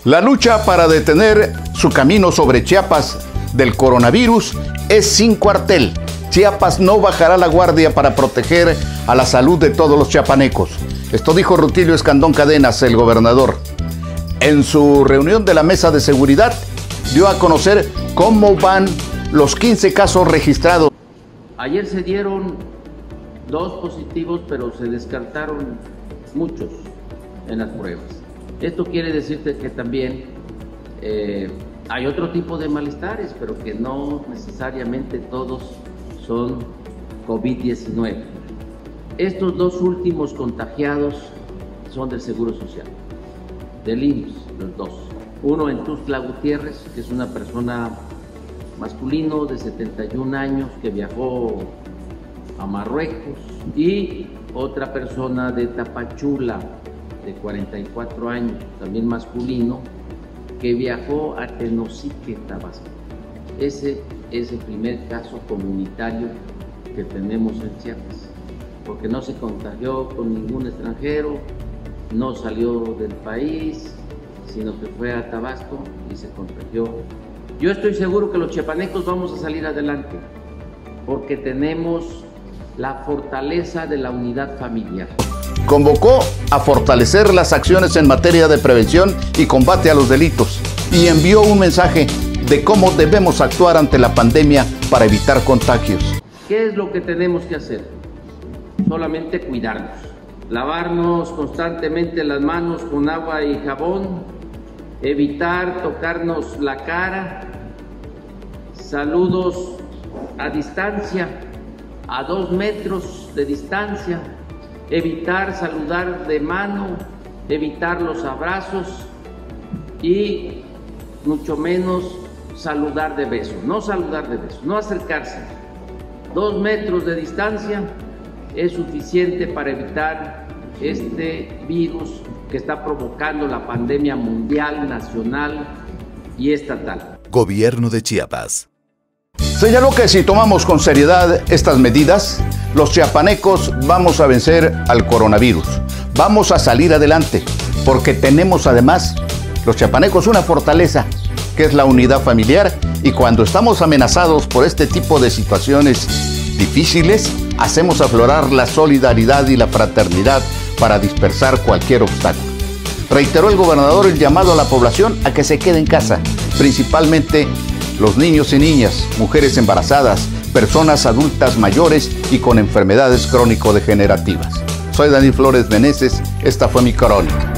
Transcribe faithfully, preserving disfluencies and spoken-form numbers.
La lucha para detener su camino sobre Chiapas del coronavirus es sin cuartel. Chiapas no bajará la guardia para proteger a la salud de todos los chiapanecos. Esto dijo Rutilio Escandón Cadenas, el gobernador. En su reunión de la mesa de seguridad, dio a conocer cómo van los quince casos registrados. Ayer se dieron dos positivos, pero se descartaron muchos en las pruebas. Esto quiere decirte que también eh, hay otro tipo de malestares, pero que no necesariamente todos son COVID diecinueve. Estos dos últimos contagiados son del Seguro Social, del I M S S, los dos. Uno en Tuxtla Gutiérrez, que es una persona masculino de setenta y un años que viajó a Marruecos, y otra persona de Tapachula, de cuarenta y cuatro años, también masculino, que viajó a Tenosique, Tabasco. Ese es el primer caso comunitario que tenemos en Chiapas, porque no se contagió con ningún extranjero, no salió del país, sino que fue a Tabasco y se contagió. Yo estoy seguro que los chiapanecos vamos a salir adelante, porque tenemos la fortaleza de la unidad familiar. Convocó a fortalecer las acciones en materia de prevención y combate a los delitos y envió un mensaje de cómo debemos actuar ante la pandemia para evitar contagios. ¿Qué es lo que tenemos que hacer? Solamente cuidarnos, lavarnos constantemente las manos con agua y jabón, evitar tocarnos la cara, saludos a distancia, a dos metros de distancia, evitar saludar de mano, evitar los abrazos y mucho menos saludar de beso, no saludar de beso, no acercarse. Dos metros de distancia es suficiente para evitar este virus que está provocando la pandemia mundial, nacional y estatal. Gobierno de Chiapas. Señaló que si tomamos con seriedad estas medidas, los chiapanecos vamos a vencer al coronavirus. Vamos a salir adelante, porque tenemos además, los chiapanecos, una fortaleza, que es la unidad familiar, y cuando estamos amenazados por este tipo de situaciones difíciles, hacemos aflorar la solidaridad y la fraternidad para dispersar cualquier obstáculo. Reiteró el gobernador el llamado a la población a que se quede en casa, principalmente los niños y niñas, mujeres embarazadas, personas adultas mayores y con enfermedades crónico-degenerativas. Soy Daniel Flores Meneses, esta fue mi crónica.